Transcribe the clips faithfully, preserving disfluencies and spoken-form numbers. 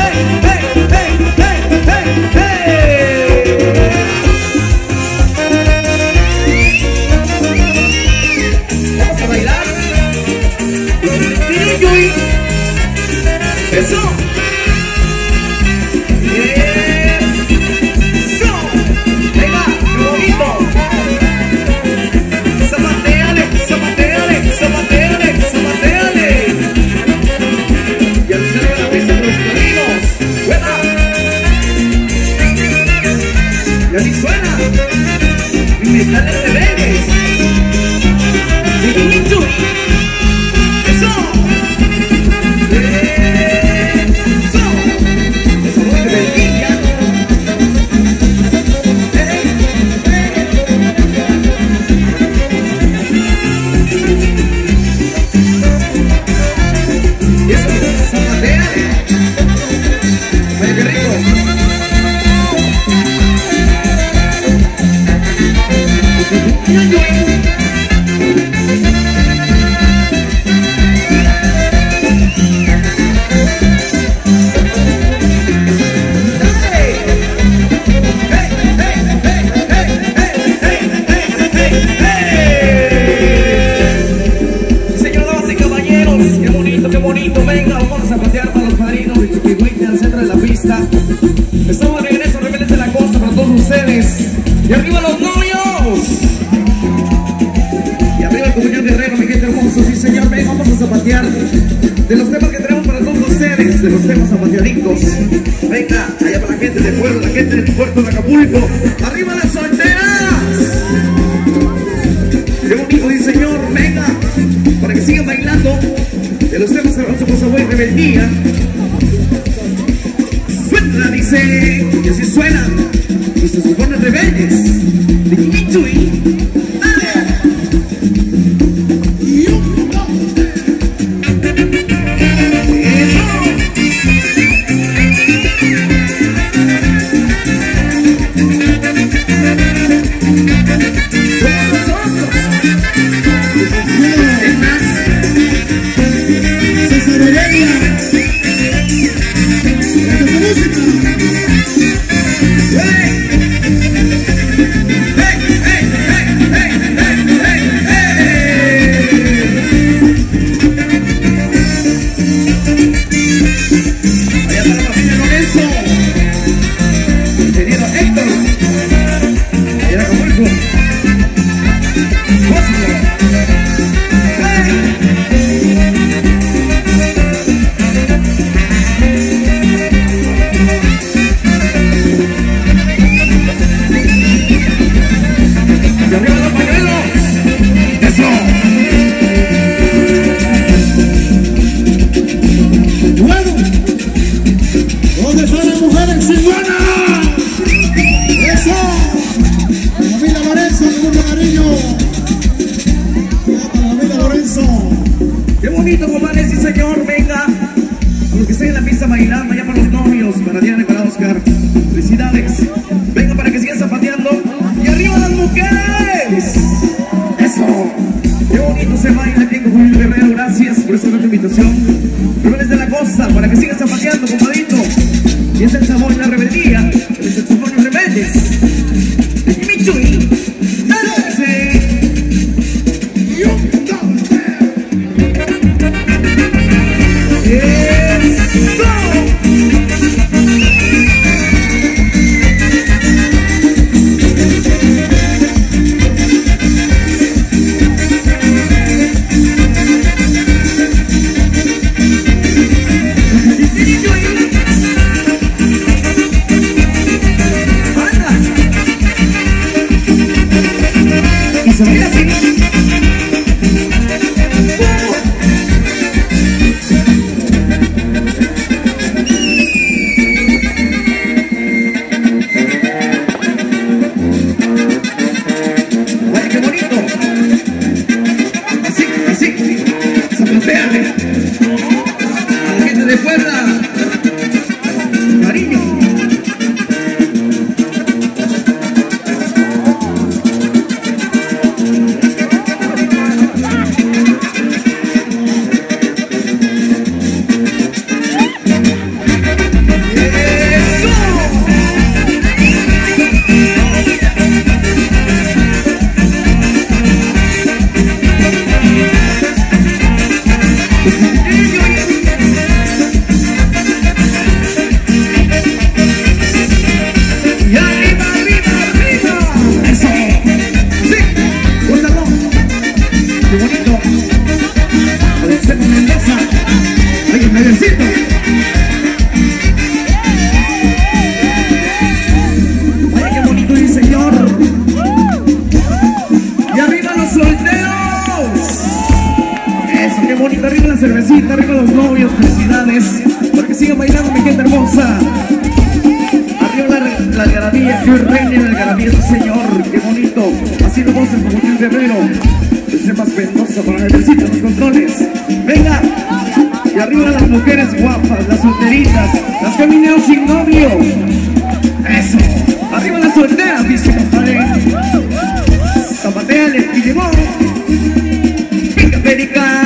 Estamos de regreso, Rebeldes de la Costa, para todos ustedes. Y arriba los novios. Y arriba el compañero Guerrero, mi gente hermosa. Sí, señor, ven, vamos a zapatear de los temas que tenemos para todos ustedes, de los temas zapateaditos. Venga, allá para la gente del pueblo, la gente del puerto de Acapulco. ¡Arriba las solteras! Qué bonito, sí, señor, venga, para que sigan bailando de los temas de Cosa Buena y Rebeldía. Suena, dice, y así suena, y se suponen rebeldes de Kimitui. Qué bonito, compadre, sí señor, venga. A los que estén en la pista bailando, allá para los novios, para Diana y para Oscar. Felicidades. Venga para que sigan zapateando. Y arriba las mujeres. Eso. Qué bonito se baila aquí con Julio Guerrero. Gracias por esta nueva invitación. Rebeldes de la Costa, para que sigan zapateando, compadrito. Y es el sabor y la rebeldía. El saxofonio Rebeldes de Kimitui. Se baila así. Vaya, qué bonito. Así, así. Zapateale. A la gente de Puebla. Cariño. gente hermosa. Arriba la, la algarabía, que reine la algarabía, sí, señor. Qué bonito. Así lo vamos como un guerrero. Desde más ventosa para el ejercicio, los controles. Venga. Y arriba las mujeres guapas, las solteritas, las que vinieron sin novio. Eso. Arriba las solteras, dice compadre. Zapateale y llegó. Pica perica.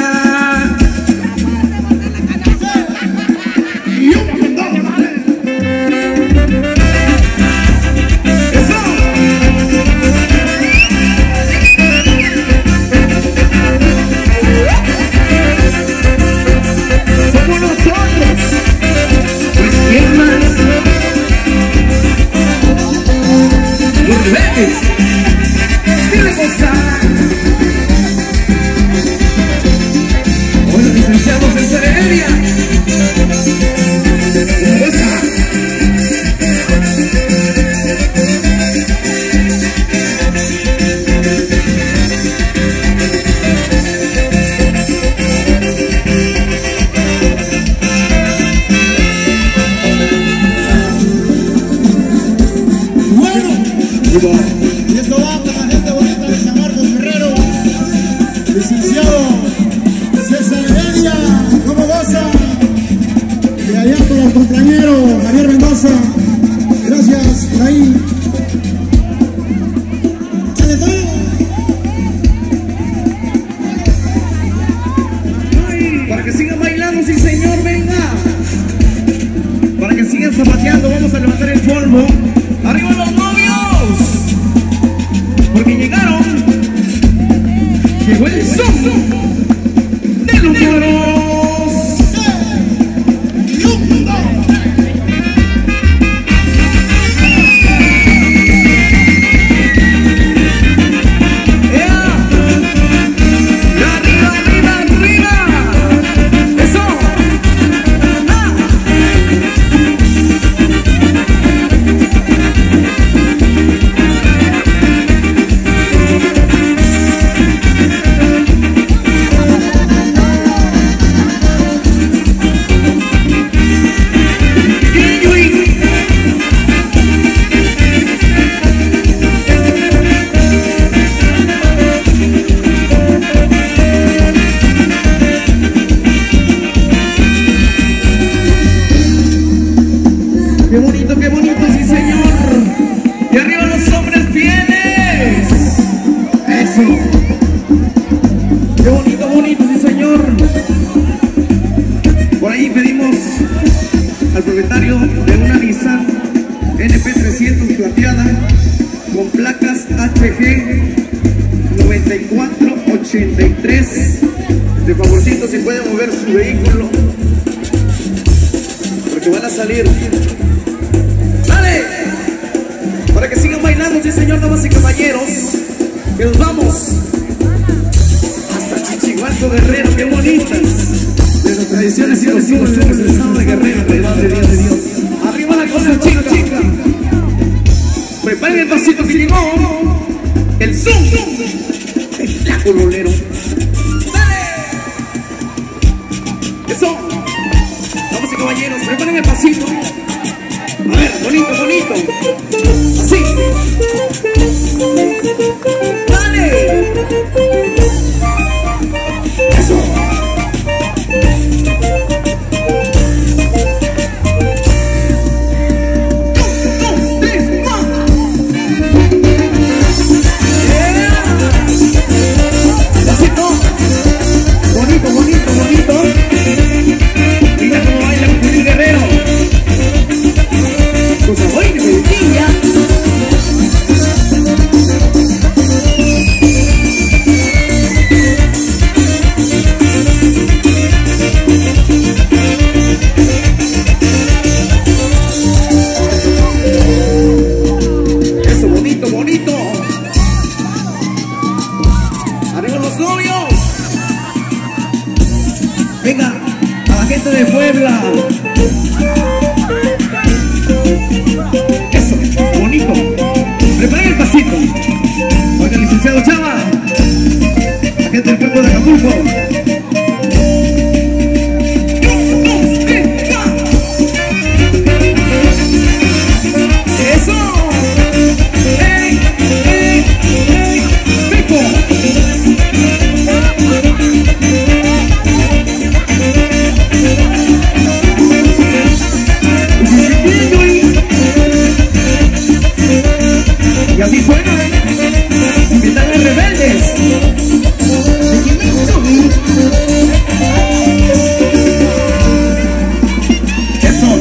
¡Qué cosa! Hoy los licenciados en ceremonia. ¡Esa! Y esto va para la gente bonita de San Marcos Guerrero. Licenciado César Heredia, ¿cómo goza? Y allá para el compañero Javier Mendoza. Gracias, por ahí. ¡Sale todo! Ay, para que sigan bailando, sí señor, venga. Para que sigan zapateando, vamos a levantar el polvo. ¡Arriba los novios! Porque llegaron. Llegó el son de los moros. Qué bonito, qué bonito, sí señor. Y arriba los hombres fieles. Eso. Qué bonito, bonito, sí señor. Por ahí pedimos al propietario de una Nissan N P trescientos plateada con placas H G noventa y cuatro ochenta y tres. De favorcito, si puede mover su vehículo, porque van a salir. ¡Dale! Para que sigan bailando, sí señor, damas y caballeros. Que nos vamos hasta Chichihualco, Guerrero. ¡Qué bonitas! De las tradiciones y los hijos del estado de Guerrero, verdad de Dios, de Dios. Arriba la cosa, chica, chica. Preparen el pasito que llegó el zoom, el flaco rolero. ¡Dale! Eso. Damas y caballeros, preparen el pasito. A ver, bonito, bonito. Así. ¡Dale! Eso. Dos, tres, cuatro. Yeah. Pasito. Bonito, bonito, bonito. Mira cómo baila un guerrero. Cosa buena, bebilla.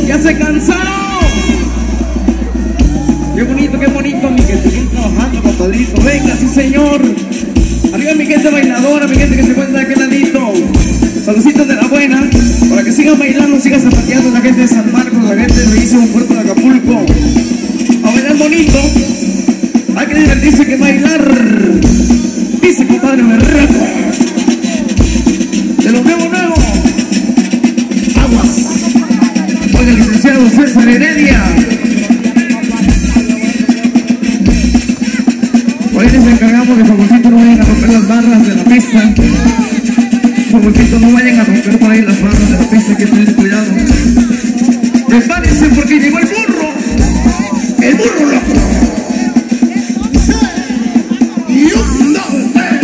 ¡Ya se cansaron! ¡Qué bonito, qué bonito! Mi gente, bien trabajando, compadrito. Venga, sí señor. Arriba mi gente bailadora, mi gente que se encuentra de aquel ladito. Saluditos de la buena, para que sigan bailando, sigan zapateando la gente de San Marcos, la gente de bellísimo puerto de Acapulco. A bailar bonito, hay que divertirse que bailar. Dice compadre Berraco, de lo nuevo nuevo, aguas. Oiga, licenciado César Heredia. Hoy les encargamos de favorcito no vayan a romper las barras de la pista. Favorcito no vayan a romper por ahí las barras de la pista, que tener cuidado. Prepárense porque llegó el burro. El burro loco. Y un, dos, tres.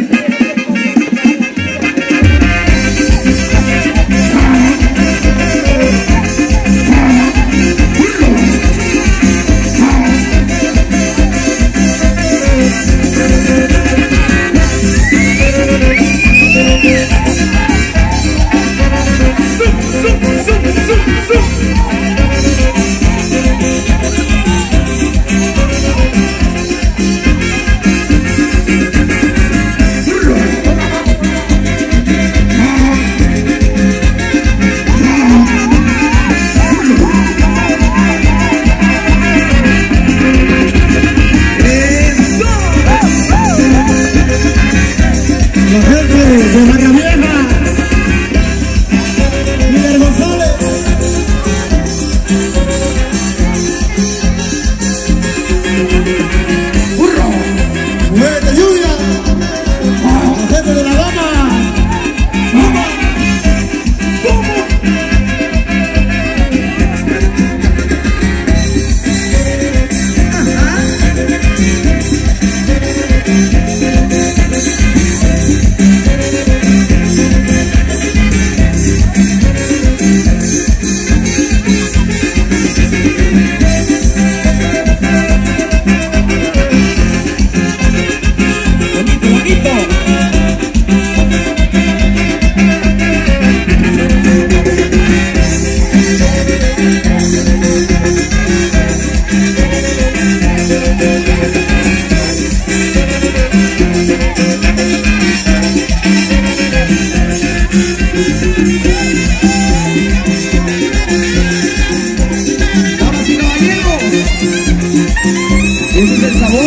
Ese es el sabor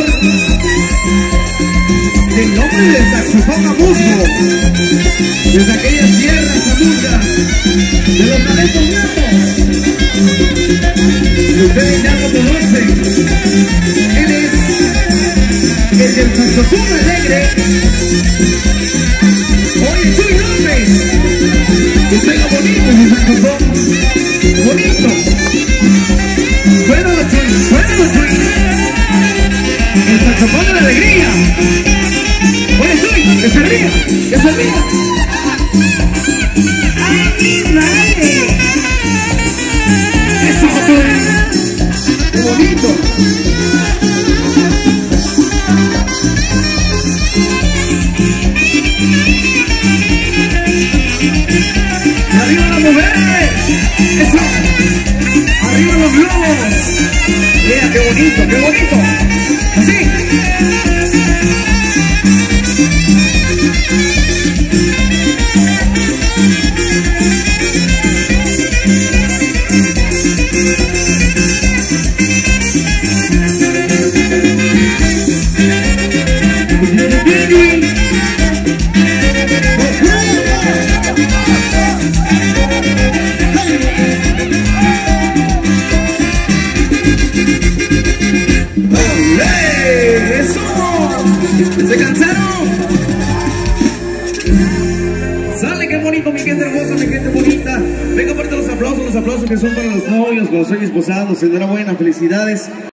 del hombre del saxofón a musgo, desde aquellas tierras amugas, de los talentos natos, que ustedes ya lo conocen. Él es el del saxofón alegre. Oye, Chuy López, que suena bonito ese saxofón, bonito. Suénalo, Chuy, suénalo, Chuy. El saxofón de la alegría. Oye, Chuy, que se ría, que se ría. ¡Ay, mi madre! ¡Eso, Chuy! ¡Qué bonito! ¡Y arriba las mujeres! ¡Eso! ¡Arriba los globos! ¡Mira, qué bonito, qué bonito! ¡Así! ¿Se cansaron? Sale, qué bonito, mi gente hermosa, mi gente bonita. Venga, fuerte los aplausos, los aplausos que son para los novios, para los sueños posados. Enhorabuena, felicidades.